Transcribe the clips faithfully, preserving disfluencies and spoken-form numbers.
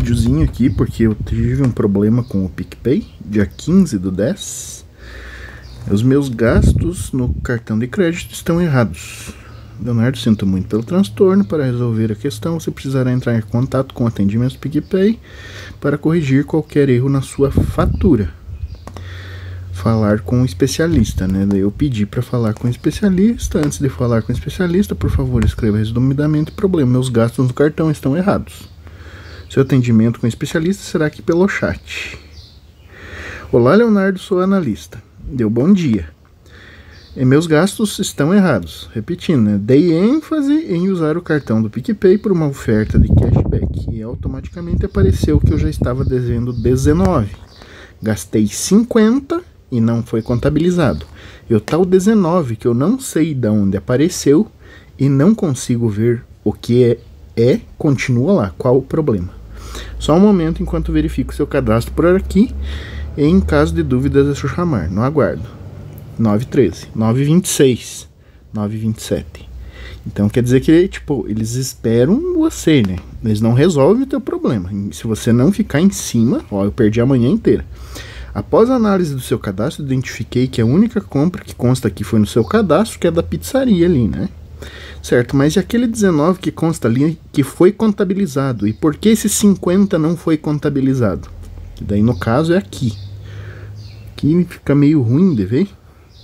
videozinho aqui porque eu tive um problema com o PicPay, dia quinze do dez. Os meus gastos no cartão de crédito estão errados. Leonardo, sinto muito pelo transtorno. Para resolver a questão, você precisará entrar em contato com o atendimento do PicPay para corrigir qualquer erro na sua fatura. Falar com um especialista, né? Daí eu pedi para falar com um especialista. Antes de falar com o especialista, por favor, escreva resumidamente o problema. Meus gastos no cartão estão errados. Seu atendimento com o especialista será aqui pelo chat. Olá, Leonardo, sou analista. Deu bom dia. E meus gastos estão errados. Repetindo, né? Dei ênfase em usar o cartão do PicPay por uma oferta de cashback e automaticamente apareceu que eu já estava devendo dezenove. Gastei cinquenta e não foi contabilizado. E o tal dezenove que eu não sei de onde apareceu e não consigo ver o que é, é continua lá. Qual o problema? Só um momento enquanto verifico seu cadastro por aqui. E em caso de dúvidas é só chamar. No aguardo. nove treze, nove vinte e seis, nove vinte e sete. Então quer dizer que, tipo, eles esperam você, né? Eles não resolvem o teu problema. Se você não ficar em cima, ó, eu perdi a manhã inteira. Após a análise do seu cadastro, identifiquei que a única compra que consta aqui foi no seu cadastro, que é da pizzaria ali, né? Certo, mas e aquele dezenove que consta ali, que foi contabilizado? E por que esse cinquenta não foi contabilizado? Que daí no caso é aqui. Aqui fica meio ruim de ver.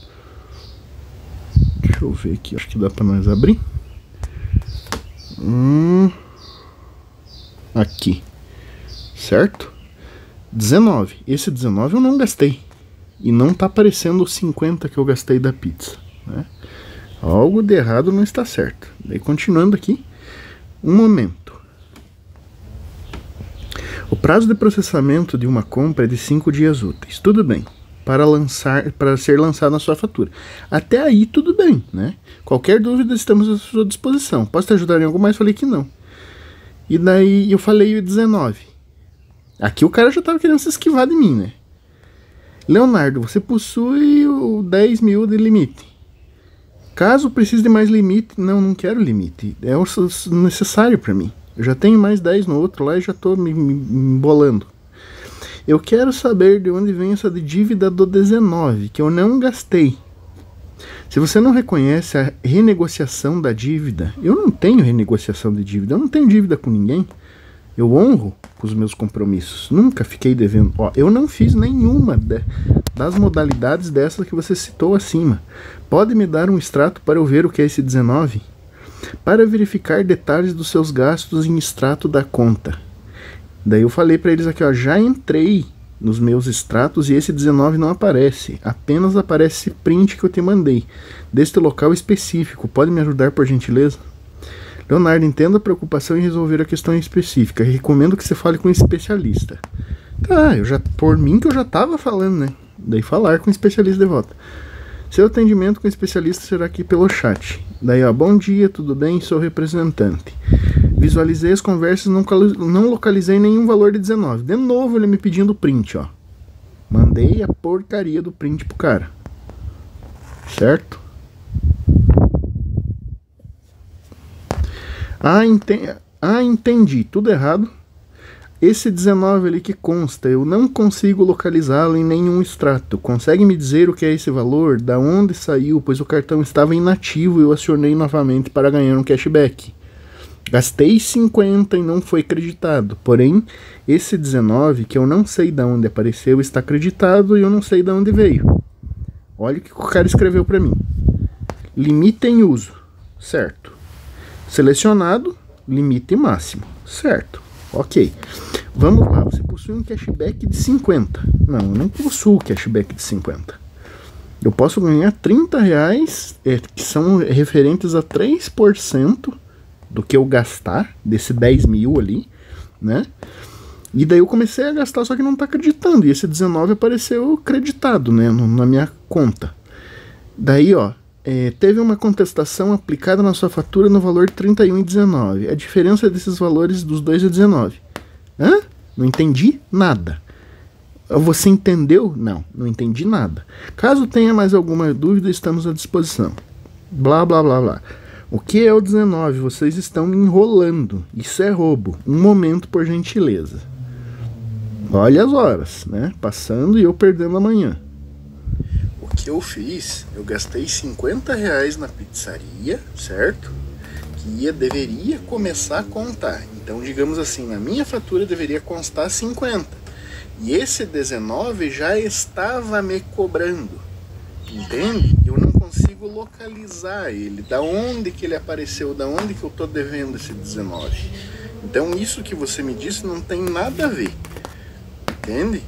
Deixa eu ver aqui, acho que dá pra nós abrir. Hum, aqui, certo? dezenove. Esse dezenove eu não gastei. E não tá aparecendo os cinquenta que eu gastei da pizza, né? Algo de errado não está certo. Daí continuando aqui. Um momento. O prazo de processamento de uma compra é de cinco dias úteis. Tudo bem. Para, lançar, para ser lançado na sua fatura. Até aí tudo bem, né? Qualquer dúvida estamos à sua disposição. Posso te ajudar em algo mais? Falei que não. E daí eu falei o dezenove. Aqui o cara já estava querendo se esquivar de mim, né? Leonardo, você possui o dez mil de limite. Caso precise de mais limite, não, não quero limite. É o necessário para mim. Eu já tenho mais dez no outro lá e já estou me, me, me embolando. Eu quero saber de onde vem essa dívida do dezenove, que eu não gastei. Se você não reconhece a renegociação da dívida, eu não tenho renegociação de dívida, eu não tenho dívida com ninguém. Eu honro os meus compromissos, nunca fiquei devendo. Ó, eu não fiz nenhuma de, das modalidades dessas que você citou acima. Pode me dar um extrato para eu ver o que é esse dezenove? Para verificar detalhes dos seus gastos em extrato da conta. Daí eu falei para eles aqui, ó, já entrei nos meus extratos e esse dezenove não aparece. Apenas aparece esse print que eu te mandei, deste local específico. Pode me ajudar, por gentileza? Leonardo, entenda a preocupação em resolver a questão específica. Recomendo que você fale com um especialista. Tá, eu já, por mim que eu já tava falando, né? Daí falar com um especialista de volta. Seu atendimento com o especialista será aqui pelo chat. Daí, ó, bom dia, tudo bem? Sou representante. Visualizei as conversas, não, não localizei nenhum valor de dezenove. De novo ele me pedindo print, ó. Mandei a porcaria do print pro cara. Certo? Ah, enten ah, entendi. Tudo errado. Esse dezenove ali que consta, eu não consigo localizá-lo em nenhum extrato. Consegue me dizer o que é esse valor? Da onde saiu? Pois o cartão estava inativo e eu acionei novamente para ganhar um cashback. Gastei cinquenta e não foi creditado. Porém, esse dezenove, que eu não sei de onde apareceu, está creditado e eu não sei de onde veio. Olha o que o cara escreveu para mim. Limite em uso. Certo. Selecionado, limite máximo. Certo. Ok. Vamos lá. Você possui um cashback de cinquenta. Não, eu não possuo cashback de cinquenta. Eu posso ganhar trinta reais, é, que são referentes a três por cento do que eu gastar, desse dez mil ali, né? E daí eu comecei a gastar, só que não tá acreditando. E esse dezenove apareceu creditado, né, no, na minha conta. Daí, ó, é, teve uma contestação aplicada na sua fatura no valor de trinta e um reais e dezenove centavos. A diferença desses valores dos dois é dezenove. Hã? Não entendi nada. Você entendeu? Não, não entendi nada. Caso tenha mais alguma dúvida, estamos à disposição. Blá, blá, blá, blá. O que é o dezenove? Vocês estão me enrolando. Isso é roubo. Um momento, por gentileza. Olha as horas, né? Passando e eu perdendo amanhã. O que eu fiz? Eu gastei cinquenta reais na pizzaria, certo? Que ia, deveria começar a contar. Então, digamos assim, na minha fatura deveria constar cinquenta. E esse dezenove já estava me cobrando. Entende? Eu não consigo localizar ele. Da onde que ele apareceu? Da onde que eu estou devendo esse dezenove? Então, isso que você me disse não tem nada a ver. Entende?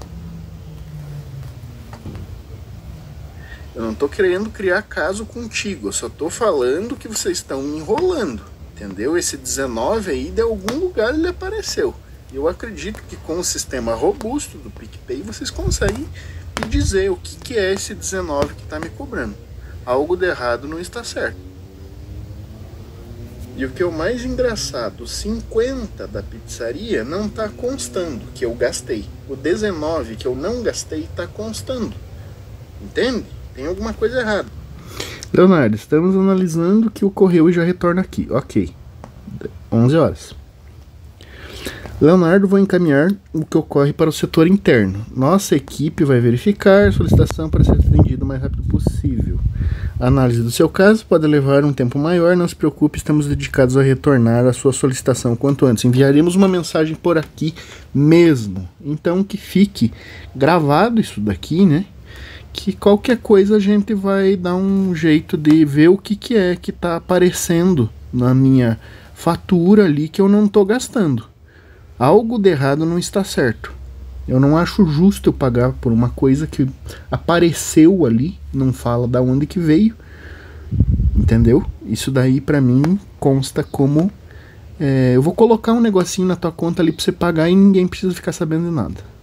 Eu não estou querendo criar caso contigo, eu só estou falando que vocês estão me enrolando, entendeu? Esse dezenove aí, de algum lugar ele apareceu. Eu acredito que com o sistema robusto do PicPay, vocês conseguem me dizer o que, que é esse dezenove que está me cobrando. Algo de errado não está certo. E o que é o mais engraçado, o cinquenta da pizzaria não está constando que eu gastei. O dezenove que eu não gastei está constando. Entende? Tem alguma coisa errada. Leonardo, estamos analisando o que ocorreu e já retorna aqui. Ok. onze horas. Leonardo, vou encaminhar o que ocorre para o setor interno. Nossa equipe vai verificar a solicitação para ser atendida o mais rápido possível. A análise do seu caso pode levar um tempo maior, não se preocupe, estamos dedicados a retornar a sua solicitação quanto antes. Enviaremos uma mensagem por aqui mesmo. Então que fique gravado isso daqui, né? Que qualquer coisa a gente vai dar um jeito de ver o que, que é que está aparecendo na minha fatura ali que eu não estou gastando. Algo de errado não está certo. Eu não acho justo eu pagar por uma coisa que apareceu ali, não fala da onde que veio, entendeu? Isso daí pra mim consta como... É, eu vou colocar um negocinho na tua conta ali pra você pagar e ninguém precisa ficar sabendo de nada.